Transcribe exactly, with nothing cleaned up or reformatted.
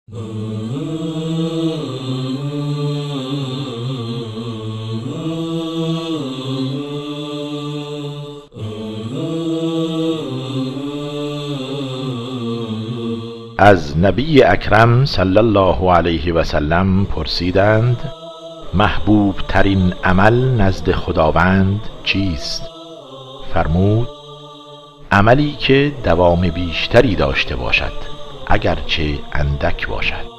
از نبی اکرم صلی الله علیه و سلم پرسیدند محبوب ترین عمل نزد خداوند چیست؟ فرمود عملی که دوام بیشتری داشته باشد اگرچه اندک باشد.